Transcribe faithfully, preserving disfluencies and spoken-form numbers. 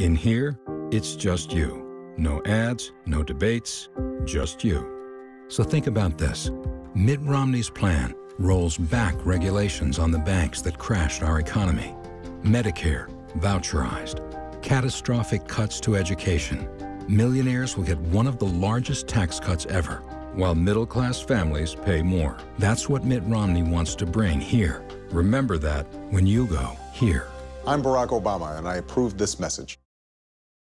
In here, it's just you. No ads, no debates, just you. So think about this. Mitt Romney's plan rolls back regulations on the banks that crashed our economy. Medicare, voucherized. Catastrophic cuts to education. Millionaires will get one of the largest tax cuts ever, while middle-class families pay more. That's what Mitt Romney wants to bring here. Remember that when you go here. I'm Barack Obama, and I approve this message.